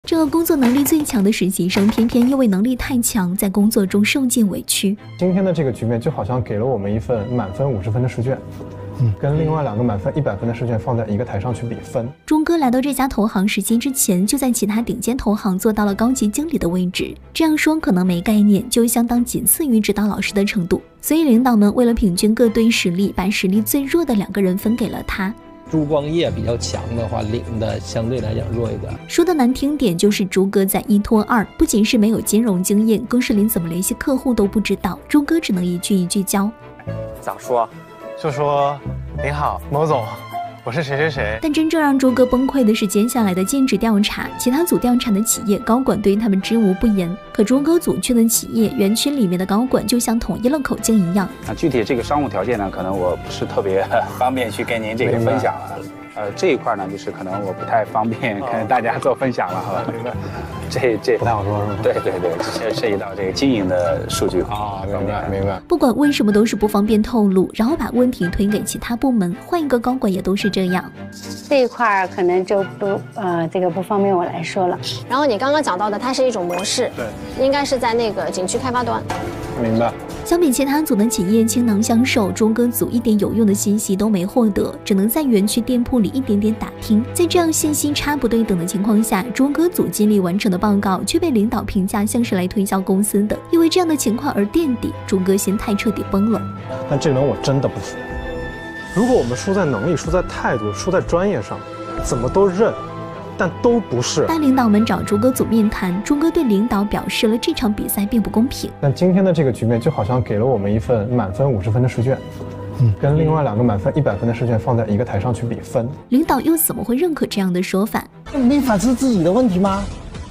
这个工作能力最强的实习生，偏偏因为能力太强，在工作中受尽委屈。 今天的这个局面就好像给了我们一份满分50分的试卷，跟另外2个满分100分的试卷放在一个台上去比分。 钟哥来到这家投行实习之前，就在其他顶尖投行做到了高级经理的位置。这样说可能没概念，就相当仅次于指导老师的程度。所以领导们为了平均各队实力，把实力最弱的2个人分给了他。 朱光业比较强的话，领的相对来讲弱一点。 说的难听点，就是朱哥在1拖2，不仅是没有金融经验，更是连怎么联系客户都不知道。朱哥只能一句一句教。 咋说？就说您好，某总，我是谁谁谁。 但真正让朱哥崩溃的是接下来的尽职调查，其他组调查的企业高管对他们知无不言，可朱哥组去的企业园区里面的高管就像统一了口径一样。 具体这个商务条件呢，可能我不是特别方便去跟您这个分享了。这一块呢，就是可能我不太方便跟大家做分享了，好吧？ 明白。 这不太好说，是吗？ 对，这涉及到这个经营的数据啊，明白。 不管问什么都是不方便透露，然后把问题推给其他部门，换一个高管也都是这样。 这一块可能就这个不方便我来说了。 然后你刚刚讲到的，它是一种模式，对，应该是在那个景区开发端。 明白。 相比其他组的企业倾囊相授，钟哥组一点有用的信息都没获得，只能在园区店铺里一点点打听。在这样信息差不对等的情况下，钟哥组尽力完成的报告却被领导评价像是来推销公司的，因为这样的情况而垫底，钟哥心态彻底崩了。 但这轮我真的不服。如果我们输在能力、输在态度、输在专业上，怎么都认。但都不是。 大领导们找钟哥组面谈，钟哥对领导表示了这场比赛并不公平。 但今天的这个局面就好像给了我们一份满分50分的试卷，跟另外2个满分100分的试卷放在一个台上去比分。 领导又怎么会认可这样的说法？ 没反思自己的问题吗？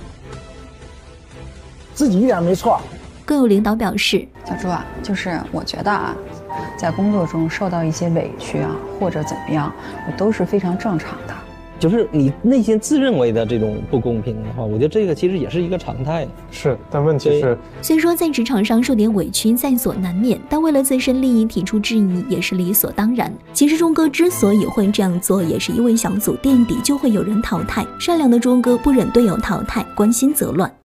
自己一点没错。 更有领导表示， 小朱啊，就是我觉得啊，在工作中受到一些委屈啊，或者怎么样，我都是非常正常的。 就是你内心自认为的这种不公平的话，我觉得这个其实也是一个常态。 是，但问题是， 虽说在职场上受点委屈在所难免，但为了自身利益提出质疑也是理所当然。其实钟哥之所以会这样做，也是因为小组垫底就会有人淘汰，善良的钟哥不忍队友淘汰，关心则乱。